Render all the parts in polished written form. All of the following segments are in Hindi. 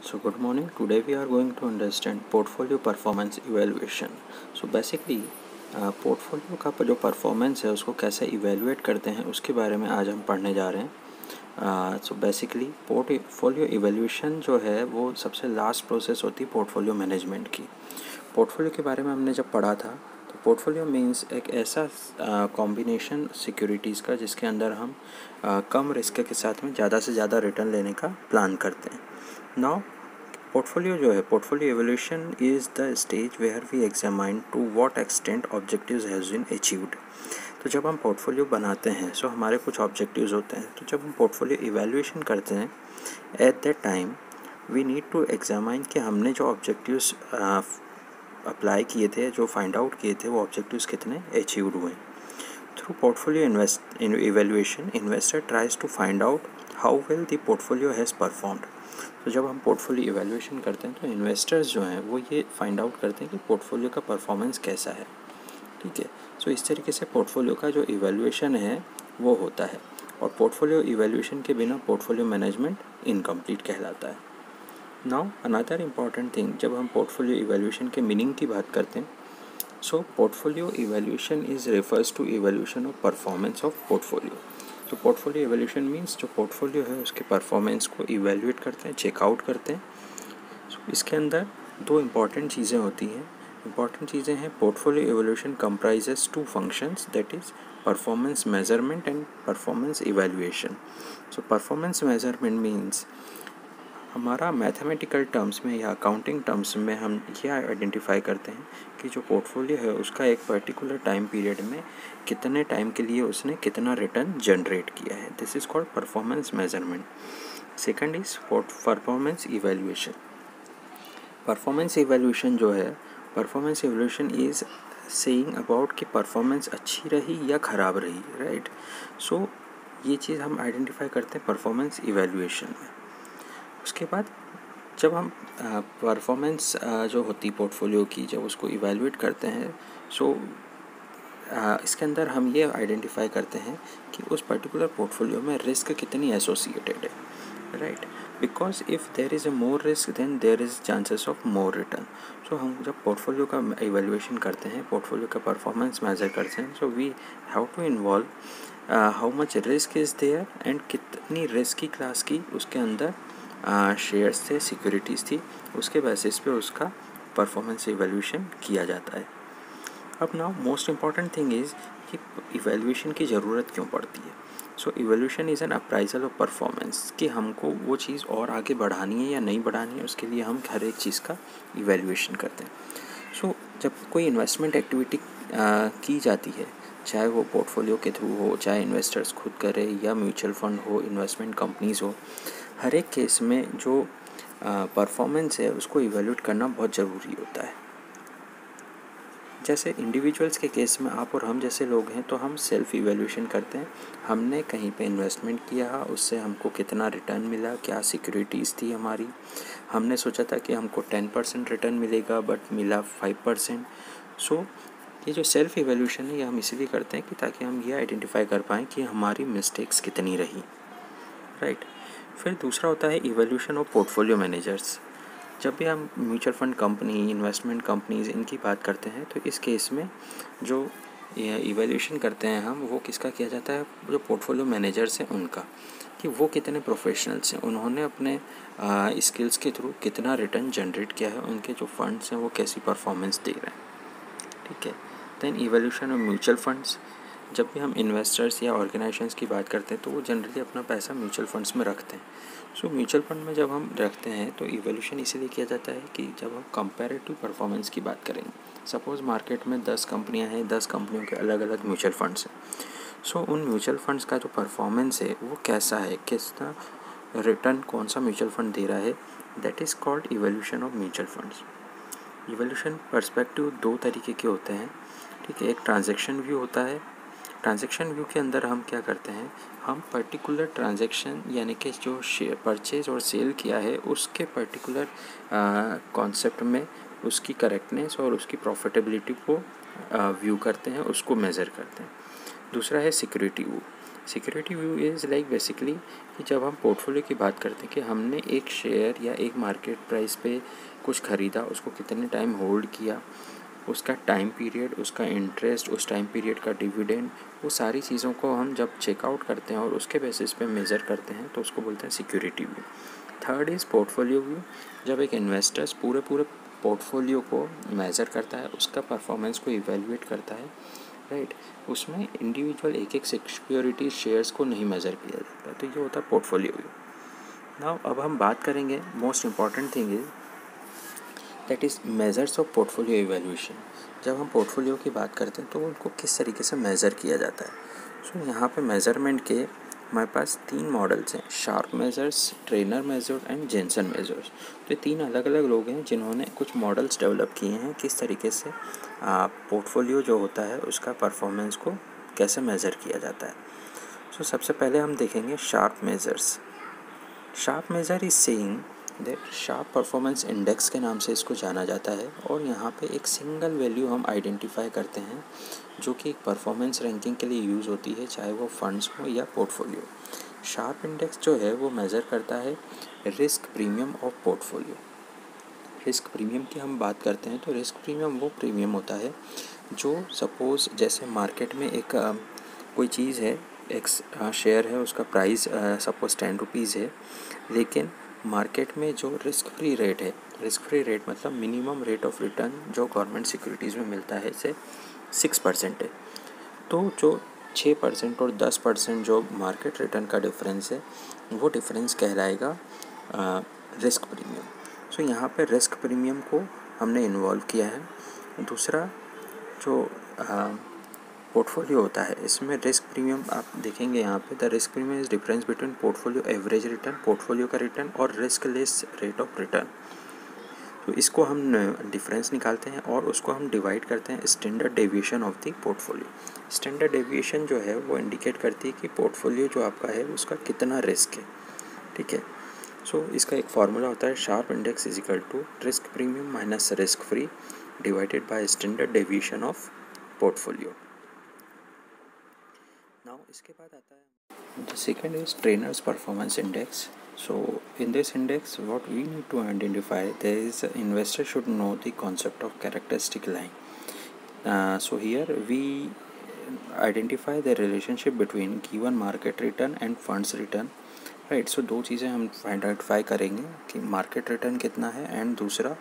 So good morning. Today we are going to understand portfolio performance evaluation. So basically portfolio का जो परफॉर्मेंस है उसको कैसे इवेलुएट करते हैं उसके बारे में आज हम पढ़ने जा रहे हैं। सो बेसिकली पोर्टफोलियो इवेल्यूशन जो है वो सबसे लास्ट प्रोसेस होती है पोर्टफोलियो मैनेजमेंट की। पोर्टफोलियो के बारे में हमने जब पढ़ा था तो पोर्टफोलियो मीन्स एक ऐसा कॉम्बिनेशन सिक्योरिटीज़ का जिसके अंदर हम कम रिस्क के साथ में ज़्यादा से ज़्यादा रिटर्न लेने का प्लान करते हैं। नाउ पोर्टफोलियो जो है, portfolio evolution is the stage where we examine to what extent objectives has been achieved. तो जब हम पोर्टफोलियो बनाते हैं सो हमारे कुछ ऑब्जेक्टिव्स होते हैं। तो जब हम पोर्टफोलियो इवैल्यूएशन करते हैं at that time we need to examine कि हमने जो ऑब्जेक्टिव्स अप्लाई किए थे, जो फाइंड आउट किए थे, वो ऑब्जेक्टिव्स कितने अचीव्ड हुए। Through portfolio evaluation investor tries to find out how well the portfolio has performed. तो जब हम पोर्टफोलियो इवैल्यूएशन करते हैं तो इन्वेस्टर्स जो हैं वो ये फाइंड आउट करते हैं कि पोर्टफोलियो का परफॉर्मेंस कैसा है। ठीक है, सो इस तरीके से पोर्टफोलियो का जो इवैल्यूएशन है वो होता है, और पोर्टफोलियो इवैल्यूएशन के बिना पोर्टफोलियो मैनेजमेंट इनकम्प्लीट कहलाता है। नाउ अनदर इम्पॉर्टेंट थिंग, जब हम पोर्टफोलियो इवैल्यूएशन के मीनिंग की बात करते हैं, so portfolio evaluation is refers to evaluation of performance of portfolio. तो पोर्टफोलियो इवैल्यूएशन मीन्स जो पोर्टफोलियो है उसके परफॉर्मेंस को इवैल्यूएट करते हैं, चेकआउट करते हैं। इसके अंदर दो इम्पॉर्टेंट चीज़ें होती हैं। इम्पॉर्टेंट चीज़ें हैं, portfolio evaluation comprises two functions, that is performance measurement and performance evaluation. So performance measurement means हमारा मैथमेटिकल टर्म्स में या अकाउंटिंग टर्म्स में हम ये आइडेंटिफाई करते हैं कि जो पोर्टफोलियो है उसका एक पर्टिकुलर टाइम पीरियड में कितने टाइम के लिए उसने कितना रिटर्न जनरेट किया है। This is called performance measurement. Second is performance evaluation. Performance evaluation जो है, performance evaluation is saying about कि परफॉर्मेंस अच्छी रही या ख़राब रही, राइट। सो ये चीज़ हम आइडेंटिफाई करते हैं परफॉर्मेंस इवैल्यूएशन में। उसके बाद जब हम परफॉर्मेंस जो होती पोर्टफोलियो की, जब उसको इवैल्यूएट करते हैं, सो इसके अंदर हम ये आइडेंटिफाई करते हैं कि उस पर्टिकुलर पोर्टफोलियो में रिस्क कितनी एसोसिएटेड है, right. Because if there is a more risk then there is chances of more return. So हम जब पोर्टफोलियो का इवैल्यूएशन करते हैं, पोर्टफोलियो का परफॉर्मेंस मेजर करते हैं, so we have to involve how much risk is there and कितनी रिस्क की क्लास की उसके अंदर शेयर्स थे, सिक्योरिटीज़ थी, उसके बेसिस पे उसका परफॉर्मेंस इवैल्यूएशन किया जाता है। अब now most important thing is कि इवैल्यूएशन की ज़रूरत क्यों पड़ती है। So evaluation is an appraisal of performance, कि हमको वो चीज़ और आगे बढ़ानी है या नहीं बढ़ानी है, उसके लिए हम हर एक चीज़ का इवैल्यूएशन करते हैं। सो जब कोई इन्वेस्टमेंट एक्टिविटी की जाती है, चाहे वो पोर्टफोलियो के थ्रू हो, चाहे इन्वेस्टर्स खुद करें या म्यूचुअल फंड हो, इन्वेस्टमेंट कंपनीज़ हो, हर एक केस में जो परफॉर्मेंस है उसको इवैल्यूएट करना बहुत ज़रूरी होता है। जैसे इंडिविजुअल्स के केस में आप और हम जैसे लोग हैं तो हम सेल्फ इवैल्यूएशन करते हैं। हमने कहीं पे इन्वेस्टमेंट किया, उससे हमको कितना रिटर्न मिला, क्या सिक्योरिटीज़ थी हमारी। हमने सोचा था कि हमको 10% रिटर्न मिलेगा बट मिला 5%। सो ये जो सेल्फ इवैल्यूएशन है ये हम इसलिए करते हैं कि ताकि हम ये आइडेंटिफाई कर पाएँ कि हमारी मिस्टेक्स कितनी रही, राइट। फिर दूसरा होता है इवैल्यूएशन ऑफ पोर्टफोलियो मैनेजर्स। जब भी हम mutual fund company, investment companies इनकी बात करते हैं तो इस केस में जो इवैल्यूएशन करते हैं हम, वो किसका किया जाता है, जो पोर्टफोलियो मैनेजर्स हैं उनका, कि वो कितने प्रोफेशनल्स हैं, उन्होंने अपने स्किल्स के थ्रू कितना रिटर्न जनरेट किया है, उनके जो फंड्स हैं वो कैसी परफॉर्मेंस दे रहे हैं। ठीक है। Then evaluation of mutual funds. जब भी हम इन्वेस्टर्स या ऑर्गेनाइजेशंस की बात करते हैं तो वो जनरली अपना पैसा म्यूचुअल फंड्स में रखते हैं। सो म्यूचुअल फंड में जब हम रखते हैं तो इवैल्यूएशन इसीलिए किया जाता है कि जब हम कंपैरेटिव परफॉर्मेंस की बात करेंगे, सपोज़ मार्केट में 10 कंपनियां हैं, 10 कंपनियों के अलग अलग म्यूचुअल फंड्स हैं। सो उन म्यूचुअल फंड्स का जो परफॉर्मेंस है वो कैसा है, कितना रिटर्न कौन सा म्यूचुअल फंड दे रहा है, that is called evaluation of mutual funds. Evaluation perspective दो तरीके के होते हैं, ठीक है। एक ट्रांजैक्शन व्यू होता है। ट्रांजैक्शन व्यू के अंदर हम क्या करते हैं, हम पर्टिकुलर ट्रांजैक्शन यानी कि जो परचेज और सेल किया है उसके पर्टिकुलर कॉन्सेप्ट में उसकी करेक्टनेस और उसकी प्रॉफिटेबिलिटी को व्यू करते हैं, उसको मेज़र करते हैं। दूसरा है security view. Security view is like basically कि जब हम पोर्टफोलियो की बात करते हैं कि हमने एक शेयर या एक मार्केट प्राइस पे कुछ ख़रीदा, उसको कितने टाइम होल्ड किया, उसका टाइम पीरियड, उसका इंटरेस्ट, उस टाइम पीरियड का डिविडेंड, वो सारी चीज़ों को हम जब चेकआउट करते हैं और उसके बेसिस पे मेज़र करते हैं तो उसको बोलते हैं security view. Third is portfolio view. जब एक इन्वेस्टर्स पूरे पोर्टफोलियो को मेज़र करता है, उसका परफॉर्मेंस को इवेलुएट करता है, राइट, उसमें इंडिविजुअल एक एक सिक्योरिटी शेयर्स को नहीं मेज़र किया जाता, तो ये होता है पोर्टफोलियो व्यू। नाउ अब हम बात करेंगे most important thing is that is measures of portfolio evaluation. जब हम पोर्टफोलियो की बात करते हैं तो उनको किस तरीके से मेज़र किया जाता है। सो यहाँ पे मेज़रमेंट के हमारे पास 3 मॉडल्स हैं, Sharpe measures, Treynor measure and Jensen measures. तो ये 3 अलग अलग लोग हैं जिन्होंने कुछ मॉडल्स डेवलप किए हैं किस तरीके से पोर्टफोलियो जो होता है उसका परफॉर्मेंस को कैसे मेज़र किया जाता है। सो सबसे पहले हम देखेंगे Sharpe measures. Sharpe measure is saying that Sharpe performance index के नाम से इसको जाना जाता है, और यहाँ पे एक सिंगल वैल्यू हम आइडेंटिफाई करते हैं जो कि एक परफॉर्मेंस रैंकिंग के लिए यूज़ होती है, चाहे वो फंड्स हो या पोर्टफोलियो। शार्प इंडेक्स जो है वो मेज़र करता है risk premium of portfolio. Risk premium की हम बात करते हैं तो रिस्क प्रीमियम वो प्रीमियम होता है जो सपोज़ जैसे मार्केट में एक कोई चीज़ है, एक्स शेयर है, उसका प्राइस सपोज़ 10 रुपीज़ है, लेकिन मार्केट में जो रिस्क फ्री रेट है, रिस्क फ्री रेट मतलब मिनिमम रेट ऑफ रिटर्न जो गवर्नमेंट सिक्योरिटीज़ में मिलता है से 6% है, तो जो 6% और 10% जो मार्केट रिटर्न का डिफरेंस है वो डिफरेंस कहलाएगा रिस्क प्रीमियम। सो यहाँ पे रिस्क प्रीमियम को हमने इन्वॉल्व किया है। दूसरा जो पोर्टफोलियो होता है, इसमें रिस्क प्रीमियम आप देखेंगे यहाँ पे, the risk premium is difference between portfolio average return, portfolio का रिटर्न और risk less rate of return. तो इसको हम डिफरेंस निकालते हैं और उसको हम डिवाइड करते हैं standard deviation of the portfolio. Standard deviation जो है वो इंडिकेट करती है कि पोर्टफोलियो जो आपका है उसका कितना रिस्क है, ठीक है। सो इसका एक फार्मूला होता है, Sharpe index is equal to risk premium minus risk free divided by standard deviation of portfolio. Now इसके बाद आता है the second is Treynor's performance index. So in this index what we need to identify, there is investor should know the concept of characteristic line. So here we identify the relationship between given market return and funds return, right. So दो चीज़ें हम आइडेंटिफाई करेंगे कि मार्केट रिटर्न कितना है एंड दूसरा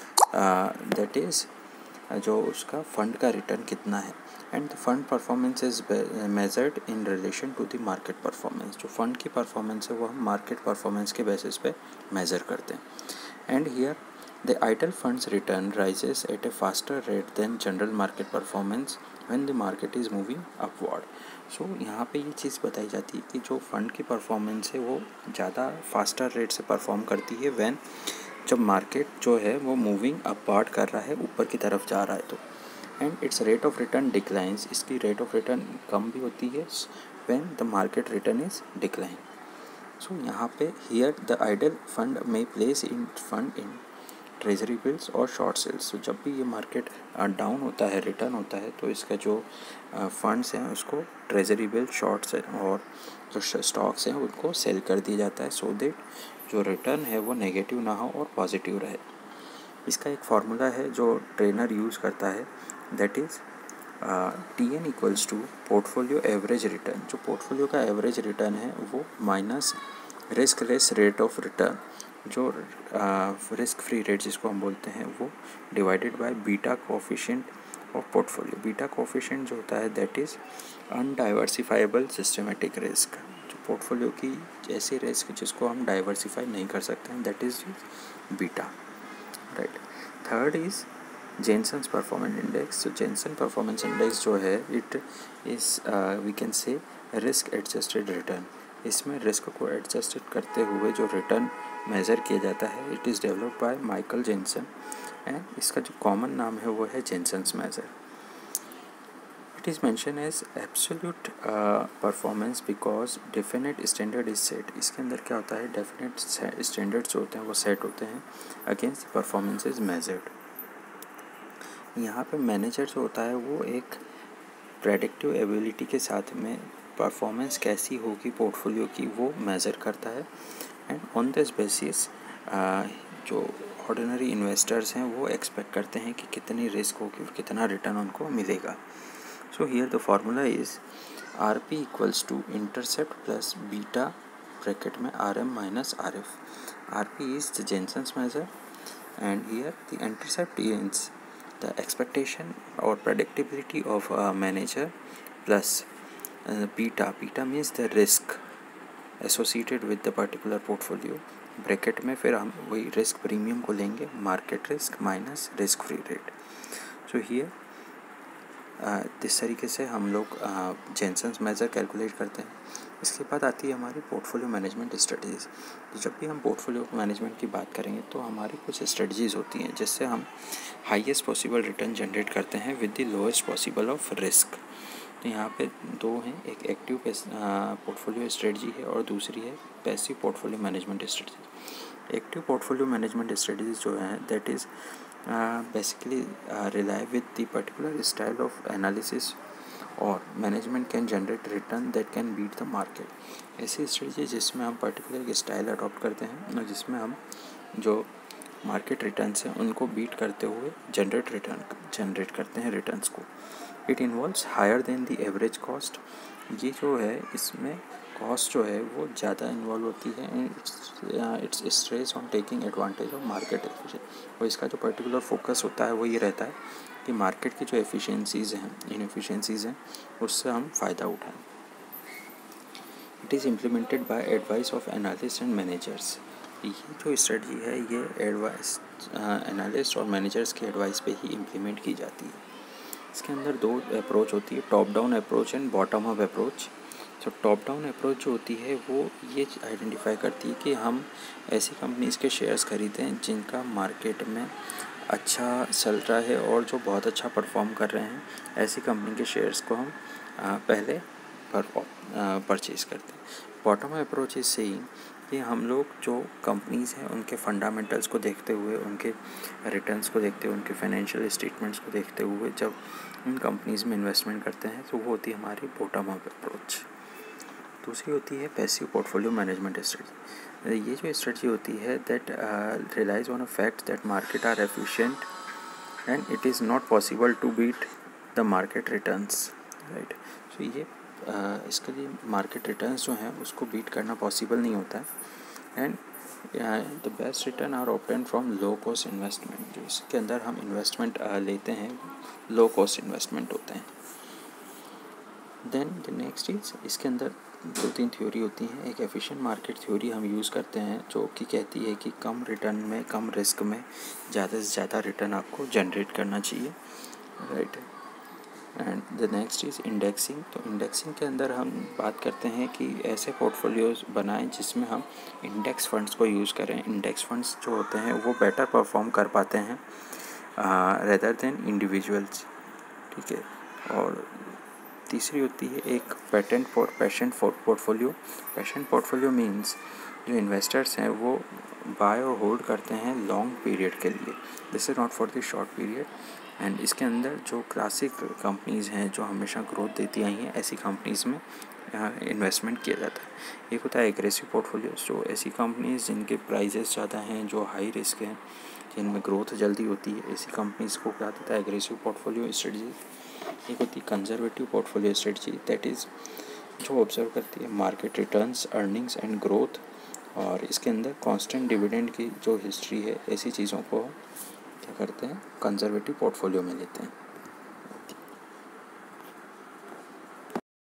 दैट इज़ जो उसका फंड का रिटर्न कितना है, and the fund performance is measured in relation to the market performance. जो फंड की परफॉर्मेंस है वो हम मार्केट परफॉर्मेंस के बेसिस पे मेज़र करते हैं। And here the ideal funds return rises at a faster rate than general market performance when the market is moving upward. So यहाँ पे ये चीज़ बताई जाती है कि जो फंड की परफॉर्मेंस है वो ज़्यादा फास्टर रेट से परफॉर्म करती है व्हेन जब मार्केट जो है वो मूविंग अपवर्ड कर रहा है, ऊपर की तरफ जा रहा है तो, and its rate of return declines, इसकी रेट ऑफ रिटर्न कम भी होती है when the market return is decline. So यहाँ पे हियर द आइडल फंड में place in fund in treasury bills और शॉर्ट सेल्स। तो जब भी ये मार्केट डाउन होता है, रिटर्न होता है, तो इसका जो फंड्स हैं उसको ट्रेजरी बिल, शॉर्ट्स और जो स्टॉक्स हैं उनको सेल कर दिया जाता है, सो दैट जो रिटर्न है वो नेगेटिव ना हो और पॉजिटिव रहे। इसका एक फार्मूला है जो ट्रेनर यूज़ करता है, that is TN equals to portfolio average return. जो पोर्टफोलियो का एवरेज रिटर्न है वो minus risk less rate of return, जो रिस्क फ्री रेट जिसको हम बोलते हैं, वो divided by beta coefficient of portfolio. Beta coefficient जो होता है that is undiversifiable systematic risk, जो पोर्टफोलियो की ऐसी रिस्क जिसको हम डाइवर्सिफाई नहीं कर सकते हैं, that is beta, right. Third is Jensen's performance index. तो जेनसन परफॉर्मेंस इंडेक्स जो है it is we can say risk adjusted return. इसमें रिस्क को एडजस्टेड करते हुए जो रिटर्न मेज़र किया जाता है, it is developed by Michael Jensen, and इसका जो कॉमन नाम है वो है Jensen's measure. It is mention as absolute performance because definite standard is set. इसके अंदर क्या होता है, डेफिनेट स्टैंडर्ड्स जो होते हैं वो सेट होते हैं अगेंस्ट परफॉर्मेंस इज मेजर्ड। यहाँ पे मैनेजर जो होता है वो एक प्रेडिक्टिव एबिलिटी के साथ में परफॉर्मेंस कैसी होगी पोर्टफोलियो की वो मेज़र करता है। एंड ऑन दिस बेसिस जो ऑर्डिनरी इन्वेस्टर्स हैं वो एक्सपेक्ट करते हैं कि कितनी रिस्क होगी और कितना रिटर्न उनको मिलेगा। So here the formula is RP equals to intercept plus beta bracket में RM minus RF। RP is the Jensen's measure and here the intercept is the expectation or predictability of a manager plus beta means the risk associated with the particular portfolio। Bracket में फिर हम वही रिस्क प्रीमियम को लेंगे, market risk minus risk free rate. So here इस तरीके से हम लोग जेनसन्स मेजर कैलकुलेट करते हैं। इसके बाद आती है हमारी पोर्टफोलियो मैनेजमेंट स्ट्रेटजीज़। तो जब भी हम पोर्टफोलियो मैनेजमेंट की बात करेंगे तो हमारी कुछ स्ट्रेटजीज़ होती हैं जिससे हम हाईएस्ट पॉसिबल रिटर्न जनरेट करते हैं with the lowest possible of risk. तो यहाँ पे दो हैं, एक एक्टिव पोर्टफोलियो स्ट्रेटजी है और दूसरी है passive portfolio management strategy. Active portfolio management strategies जो हैं that is basically rely with the particular style of analysis और management can generate return that can beat the market. ऐसी स्ट्रेटजी जिसमें हम पर्टिकुलर स्टाइल अडॉप्ट करते हैं और जिसमें हम जो मार्केट रिटर्न्स हैं उनको बीट करते हुए जनरेट करते हैं रिटर्न्स को। It involves higher than the average cost. ये जो है इसमें कॉस्ट जो है वो ज़्यादा इन्वॉल्व होती है and its stress on taking advantage of market efficiency. और इसका जो पर्टिकुलर फोकस होता है वो ये रहता है कि मार्केट की जो एफिशिएंसीज़ हैं, इनएफिशिएंसीज़ हैं, उससे हम फ़ायदा उठाएं। It is implemented by advice of analyst and managers. ये जो स्ट्रेटजी है ये एडवाइस एनालिस्ट और मैनेजर्स के एडवाइस पे ही इम्प्लीमेंट की जाती है। इसके अंदर दो अप्रोच होती है, top down approach and bottom up approach. तो टॉप डाउन अप्रोच जो होती है वो ये आइडेंटिफाई करती है कि हम ऐसी कंपनीज़ के शेयर्स खरीदें जिनका मार्केट में अच्छा चल रहा है और जो बहुत अच्छा परफॉर्म कर रहे हैं, ऐसी कंपनी के शेयर्स को हम पहले परचेज करते हैं। Bottom up approach is saying कि हम लोग जो कंपनीज़ हैं उनके फंडामेंटल्स को देखते हुए, उनके रिटर्न्स को देखते हुए, उनके फाइनेंशियल स्टेटमेंट्स को देखते हुए जब उन कंपनीज़ में इन्वेस्टमेंट करते हैं तो वो होती है हमारी बॉटम अप अप्रोच। दूसरी होती है पैसिव पोर्टफोलियो मैनेजमेंट स्ट्रेटजी। ये जो स्ट्रेटजी होती है that relies on a fact that market are efficient and it is not possible to beat the market returns, right. So ये इसके लिए मार्केट रिटर्न्स जो हैं उसको बीट करना पॉसिबल नहीं होता है and the best return are obtained from low cost investment. जो इसके अंदर हम इन्वेस्टमेंट लेते हैं लो कॉस्ट इन्वेस्टमेंट होते हैं। देन द नेक्स्ट इज इसके अंदर दो तीन थ्योरी होती हैं। एक एफिशिएंट मार्केट थ्योरी हम यूज़ करते हैं जो कि कहती है कि कम रिटर्न में, कम रिस्क में ज़्यादा से ज़्यादा रिटर्न आपको जनरेट करना चाहिए, right. And the next is indexing. तो इंडेक्सिंग के अंदर हम बात करते हैं कि ऐसे पोर्टफोलियोज बनाएं जिसमें हम इंडेक्स फंड्स को यूज़ करें। इंडेक्स फंड्स जो होते हैं वो बेटर परफॉर्म कर पाते हैं रेदर देन इंडिविजुअल्स, ठीक है। और तीसरी होती है एक patient portfolio. Patient portfolio means जो इन्वेस्टर्स हैं वो बाय और होल्ड करते हैं लॉन्ग पीरियड के लिए, this is not for the short period. And इसके अंदर जो क्लासिक कंपनीज़ हैं जो हमेशा ग्रोथ देती आई हैं, ऐसी कंपनीज़ में इन्वेस्टमेंट किया जाता है। एक होता है एग्रेसिव पोर्टफोलियो, जो ऐसी कंपनीज़ जिनके प्राइजेस ज़्यादा हैं, जो हाई रिस्क हैं, जिनमें ग्रोथ जल्दी होती है, ऐसी कंपनीज़ को कहा जाता है एग्रेसिव पोर्टफोलियो स्ट्रेटजी। एक होती है conservative portfolio strategy, that is जो ऑब्जर्व करती है market returns, earnings and growth, और इसके अंदर कांस्टेंट डिविडेंड की जो हिस्ट्री है, ऐसी चीज़ों को क्या करते हैं कंजर्वेटिव पोर्टफोलियो में लेते हैं।